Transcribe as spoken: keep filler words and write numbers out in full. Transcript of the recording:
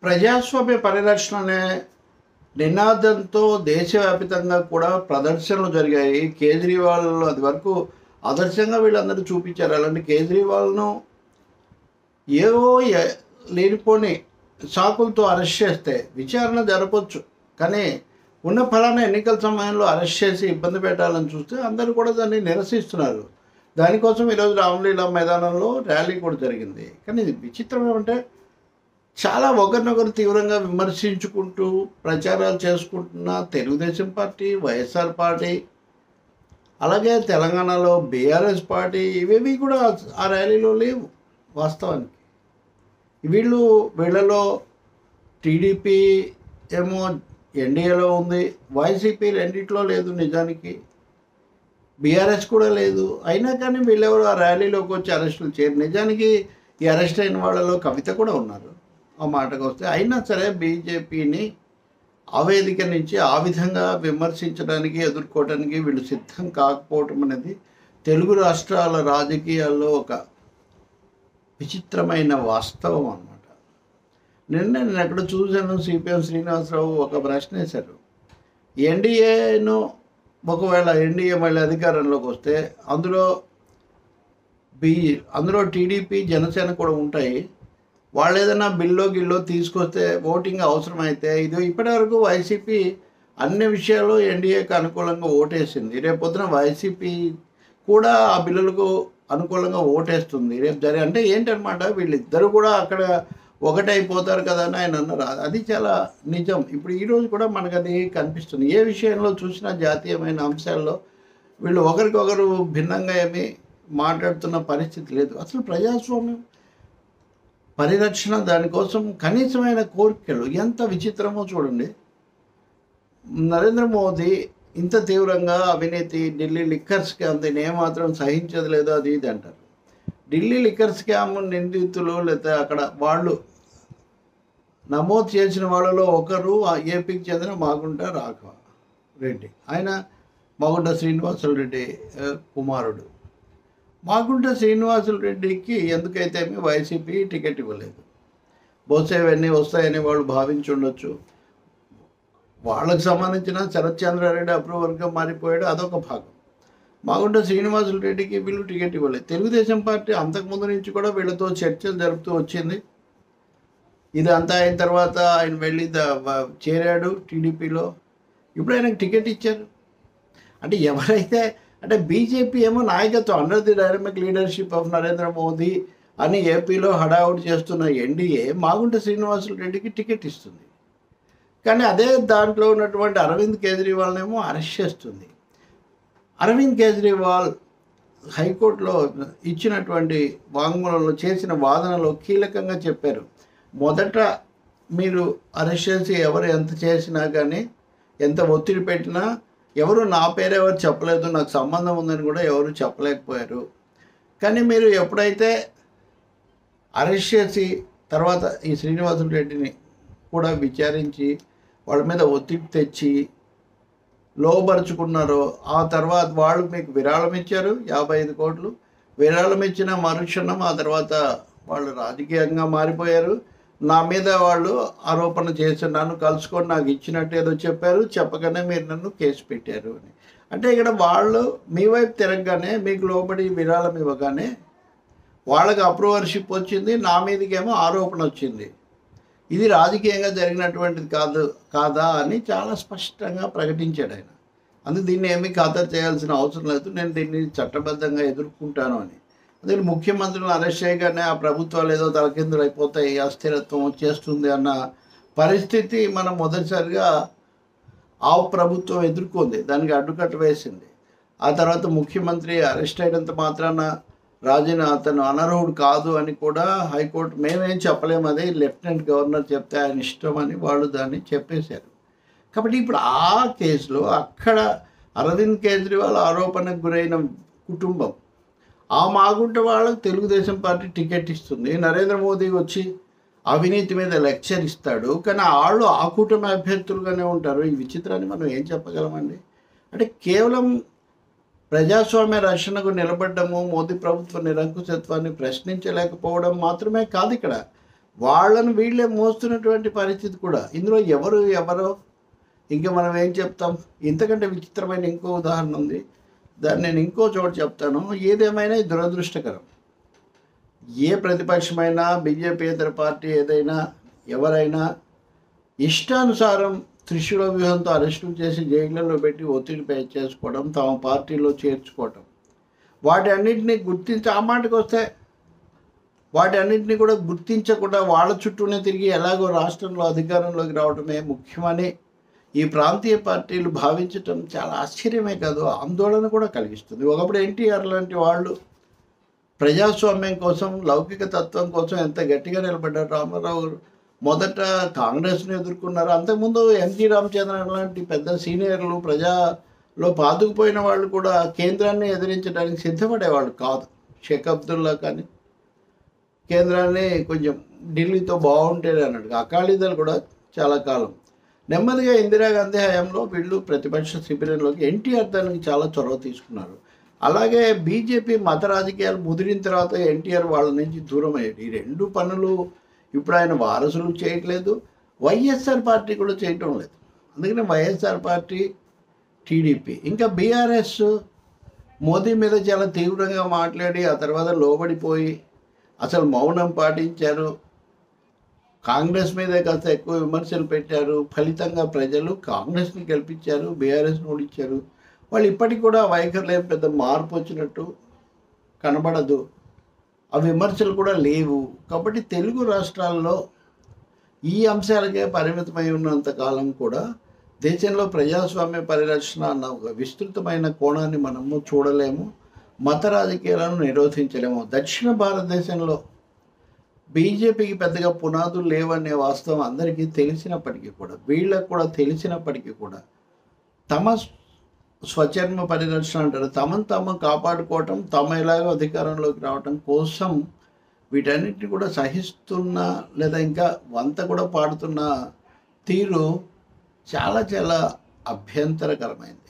ప్రజాస్వామ్య పరిరక్షణ అనే నినాదంతో దేశవ్యాప్తంగా కూడా ప్రదర్శనలు జరిగాయి. కేజ్రీవాల్ అది వరకు ఆదర్శంగా వీళ్ళందరూ చూపించారు. అలాంటి కేజ్రీవాల్ను ఏవో ఎ- లేనిపోని సాకులతో అరెస్ట్ చేస్తే విచారణ జరపవచ్చు, కానీ ఉన్న ఫలానా ఎన్నికల సమయంలో అరెస్ట్ చేసి ఇబ్బంది పెట్టాలని చూస్తే అందరూ కూడా దాన్ని నిరసిస్తున్నారు. దానికోసం ఈరోజు రామలీలా మైదానంలో ర్యాలీ కూడా జరిగింది. కానీ ఇది విచిత్రం ఏమంటే చాలా ఒకరినొకరు తీవ్రంగా విమర్శించుకుంటూ ప్రచారాలు చేసుకుంటున్న తెలుగుదేశం పార్టీ, వైఎస్ఆర్ పార్టీ, అలాగే తెలంగాణలో బీఆర్ఎస్ పార్టీ ఇవేవి కూడా ఆ ర్యాలీలో లేవు. వాస్తవానికి వీళ్ళు వీళ్ళలో టీడీపీ ఏమో ఎన్డీఏలో ఉంది, వైసీపీ రెండిట్లో లేదు, నిజానికి బీఆర్ఎస్ కూడా లేదు. అయినా కానీ వీళ్ళెవరు ఆ ర్యాలీలోకి వచ్చి అరెస్టులు చేయరు. నిజానికి ఈ అరెస్ట్ అయిన వాళ్ళలో కవిత కూడా ఉన్నారు. ఆ మాటకు వస్తే అయినా సరే బీజేపీని ఆ వేదిక నుంచి ఆ విధంగా విమర్శించడానికి, ఎదుర్కోవడానికి వీళ్ళు సిద్ధం కాకపోవటం అనేది తెలుగు రాష్ట్రాల రాజకీయాల్లో ఒక విచిత్రమైన వాస్తవం అన్నమాట. నిన్న నేను ఎక్కడ చూశాను, సిపిఎం శ్రీనివాసరావు ఒక ప్రశ్న వేశారు. ఎన్డీఏను ఒకవేళ ఎన్డీఏ మళ్ళీ అధికారంలోకి వస్తే అందులో బీ అందులో టీడీపీ, జనసేన కూడా ఉంటాయి. వాళ్ళు ఏదైనా బిల్లో గిల్లో తీసుకొస్తే ఓటింగ్ అవసరమైతే, ఇది ఇప్పటివరకు వైసీపీ అన్ని విషయాల్లో ఎన్డీఏకి అనుకూలంగా ఓటేసింది. రేపొద్దున వైసీపీ కూడా ఆ బిల్లులకు అనుకూలంగా ఓటేస్తుంది రేపు జరి అంటే ఏంటనమాట, వీళ్ళిద్దరూ కూడా అక్కడ ఒకటైపోతారు కదా అని ఆయన అన్నారు. అది చాలా నిజం. ఇప్పుడు ఈరోజు కూడా మనకు అది కనిపిస్తుంది. ఏ విషయంలో చూసినా జాతీయమైన అంశాల్లో వీళ్ళు ఒకరికొకరు భిన్నంగా ఏమీ మాట్లాడుతున్న పరిస్థితి లేదు. అసలు ప్రజాస్వామ్యం పరిరక్షణ, దానికోసం కనీసమైన కోరికలు ఎంత విచిత్రమో చూడండి. నరేంద్ర మోదీ ఇంత తీవ్రంగా అవినీతి, ఢిల్లీ లిక్కర్ స్కామ్, దీన్ని ఏమాత్రం సహించదు లేదు అది ఇది అంటారు. ఢిల్లీ లిక్కర్ స్కామ్ నిందితులు లేదా అక్కడ వాళ్ళు నమోదు చేసిన వాళ్ళలో ఒకరు ఏపీకి చెందిన మాగుంట రాఘవ రెడ్డి. ఆయన మాగుంట శ్రీనివాసులు రెడ్డి కుమారుడు. మాగుంట శ్రీనివాసులు రెడ్డికి ఎందుకైతే వైసీపీ టికెట్ ఇవ్వలేదు. బహుశా ఇవన్నీ వస్తాయని వాళ్ళు భావించి ఉండొచ్చు. వాళ్ళకు సంబంధించిన శరత్ చంద్రారెడ్డి అప్రూవర్గా మారిపోయాడు, అదొక భాగం. మాగుంట శ్రీనివాసులు రెడ్డికి వీళ్ళు టికెట్ ఇవ్వలేదు. తెలుగుదేశం పార్టీ అంతకుముందు నుంచి కూడా వీళ్ళతో చర్చలు జరుపుతూ వచ్చింది. ఇదంతా అయిన తర్వాత ఆయన వెళ్ళి చేరాడు టీడీపీలో. ఇప్పుడు ఆయనకు టికెట్ ఇచ్చారు. అంటే ఎవరైతే అంటే బీజేపీ ఏమో నాయకత్వం under the dynamic leadership of Narendra Modi అని ఏపీలో హడావుడి చేస్తున్న ఎన్డీఏ మాగుంట శ్రీనివాసులు రెడ్డికి టికెట్ ఇస్తుంది. కానీ అదే దాంట్లో ఉన్నటువంటి అరవింద్ కేజ్రీవాల్నేమో అరెస్ట్ చేస్తుంది. అరవింద్ కేజ్రీవాల్ హైకోర్టులో ఇచ్చినటువంటి వాంగ్మూలంలో చేసిన వాదనలో కీలకంగా చెప్పారు. మొదట మీరు అరెస్ట్ చేసి ఎవరు ఎంత చేసినా కానీ, ఎంత ఒత్తిడి పెట్టినా ఎవరు నా పేరు ఎవరు చెప్పలేదు, నాకు సంబంధం ఉందని కూడా ఎవరు చెప్పలేకపోయారు. కానీ మీరు ఎప్పుడైతే అరెస్ట్ చేసి తర్వాత ఈ శ్రీనివాసులు రెడ్డిని కూడా విచారించి వాళ్ళ మీద ఒత్తిడి తెచ్చి లోబరుచుకున్నారో, ఆ తర్వాత వాళ్ళు మీకు విరాళం ఇచ్చారు యాభై ఐదు కోట్లు. విరాళం ఇచ్చిన మరుక్షణం ఆ తర్వాత వాళ్ళు రాజకీయంగా మారిపోయారు. నా మీద వాళ్ళు ఆరోపణ చేసి నన్ను కలుసుకొని నాకు ఇచ్చినట్టు ఏదో చెప్పారు, చెప్పగానే మీరు నన్ను కేసు పెట్టారు అని. అంటే ఇక్కడ వాళ్ళు మీ వైపు తిరగగానే, మీకు లోబడి విరాళం ఇవ్వగానే వాళ్ళకి అప్రూవర్షిప్ వచ్చింది, నా మీదకేమో ఆరోపణ వచ్చింది. ఇది రాజకీయంగా జరిగినటువంటిది కాదు కాదా అని చాలా స్పష్టంగా ప్రకటించాడు ఆయన. అందుకు దీన్ని ఏమీ ఖాతరు చేయాల్సిన అవసరం లేదు, నేను దీన్ని చట్టబద్ధంగా ఎదుర్కొంటాను అని. అందుకని ముఖ్యమంత్రులను అరెస్ట్ చేయగానే ఆ ప్రభుత్వాలు ఏదో తలకిందులు అయిపోతాయి, అస్థిరత్వం వచ్చేస్తుంది అన్న పరిస్థితి మనం మొదటిసారిగా ఆ ప్రభుత్వం ఎదుర్కొంది, దానికి అడ్డుకట్ట వేసింది. ఆ తర్వాత ముఖ్యమంత్రి అరెస్ట్ అయినంత మాత్రాన రాజీనా అతను అనర్హుడు కాదు అని కూడా హైకోర్టు మేమేం చెప్పలేము, అదే లెఫ్టినెంట్ గవర్నర్ చెప్తే ఆయన ఇష్టం అని వాళ్ళు దాన్ని చెప్పేశారు. కాబట్టి ఇప్పుడు ఆ కేసులో అక్కడ అరవింద్ కేజ్రీవాల్ ఆరోపణకు గురైన కుటుంబం, ఆ మాగుంట వాళ్ళకు తెలుగుదేశం పార్టీ టికెట్ ఇస్తుంది. నరేంద్ర మోదీ వచ్చి అవినీతి మీద లెక్చర్ ఇస్తాడు, కానీ వాళ్ళు ఆ కూటమి అభ్యర్థులుగానే ఉంటారు. ఈ విచిత్రాన్ని మనం ఏం చెప్పగలమండి? అంటే కేవలం ప్రజాస్వామ్య రక్షణకు నిలబడ్డము, మోదీ ప్రభుత్వ నిరంకుశత్వాన్ని ప్రశ్నించలేకపోవడం మాత్రమే కాదు. ఇక్కడ వాళ్ళని వీళ్ళే మోస్తున్నటువంటి పరిస్థితి కూడా. ఇందులో ఎవరు ఎవరో ఇంకా మనం ఏం చెప్తాం? ఇంతకంటే విచిత్రమైన ఇంకో ఉదాహరణ ఉంది. దాన్ని నేను ఇంకో చోట చెప్తాను. ఏదేమైనా ఇది దురదృష్టకరం. ఏ ప్రతిపక్షమైనా, బీజేపీయేతర పార్టీ ఏదైనా, ఎవరైనా ఇష్టానుసారం త్రిశూల వ్యూహంతో అరెస్టులు చేసి జైళ్ళలో పెట్టి ఒత్తిడి పే చేసుకోవడం, తమ పార్టీలో చేర్చుకోవడం, వాటి అన్నింటినీ గుర్తించి ఆ మాటకు వస్తే వాటి అన్నింటినీ కూడా గుర్తించకుండా వాళ్ళ చుట్టూనే తిరిగి ఎలాగో రాష్ట్రంలో అధికారంలోకి రావడమే ముఖ్యమని ఈ ప్రాంతీయ పార్టీలు భావించటం చాలా ఆశ్చర్యమే కాదు, ఆందోళన కూడా కలిగిస్తుంది. ఒకప్పుడు ఎన్టీఆర్ లాంటి వాళ్ళు ప్రజాస్వామ్యం కోసం, లౌకిక తత్వం కోసం ఎంత గట్టిగా నిలబడ్డారు. రామారావు మొదట కాంగ్రెస్ని ఎదుర్కొన్నారు. అంతకుముందు ఎంజీ రామచంద్రన్ లాంటి పెద్ద సీనియర్లు, ప్రజాలో పాతుకుపోయిన వాళ్ళు కూడా కేంద్రాన్ని ఎదిరించడానికి సిద్ధపడేవాళ్ళు కాదు. షేక్ అబ్దుల్లా కానీ కేంద్రాన్ని కొంచెం ఢిల్లీతో బాగుంటేనే అన్నాడు. అకాలీదళ్ కూడా చాలా కాలం. నెమ్మదిగా ఇందిరాగాంధీ హయాంలో వీళ్ళు ప్రతిపక్ష శిబిరంలోకి ఎన్టీఆర్ దానికి చాలా చొరవ తీసుకున్నారు. అలాగే బీజేపీ మత రాజకీయాలు ముదిరిన తర్వాత ఎన్టీఆర్ వాళ్ళ నుంచి దూరం అయ్యాడు. ఈ రెండు పనులు ఇప్పుడు ఆయన వారసులు చేయట్లేదు, వైఎస్ఆర్ పార్టీ కూడా చేయటం లేదు. అందుకని వైఎస్ఆర్ పార్టీ, టీడీపీ, ఇంకా బీఆర్ఎస్ మోదీ మీద చాలా తీవ్రంగా మాట్లాడి ఆ తర్వాత లోబడిపోయి అసలు మౌనం పాటించారు. కాంగ్రెస్ మీదే కాస్త ఎక్కువ విమర్శలు పెట్టారు. ఫలితంగా ప్రజలు కాంగ్రెస్ని గెలిపించారు, బీఆర్ఎస్ని ఓడించారు. వాళ్ళు ఇప్పటికి కూడా వైఖరిలో ఏం పెద్ద మార్పు వచ్చినట్టు కనబడదు. ఆ విమర్శలు కూడా లేవు. కాబట్టి తెలుగు రాష్ట్రాల్లో ఈ అంశాలకే పరిమితమై ఉన్నంతకాలం కూడా దేశంలో ప్రజాస్వామ్య పరిరక్షణ అన్న ఒక విస్తృతమైన కోణాన్ని మనము చూడలేము, మత రాజకీయాలను నిరోధించలేము. దక్షిణ భారతదేశంలో బీజేపీకి పెద్దగా పునాదులు లేవనే వాస్తవం అందరికీ తెలిసినప్పటికీ కూడా, వీళ్ళకు కూడా తెలిసినప్పటికీ కూడా తమ స్వచర్మ పరిరక్షణ అంటారు, తమను తాము కాపాడుకోవటం, తమ ఎలాగో అధికారంలోకి రావటం కోసం వీటన్నిటిని కూడా సహిస్తున్న లేదా ఇంకా వంత కూడా పాడుతున్న తీరు చాలా చాలా అభ్యంతరకరమైంది.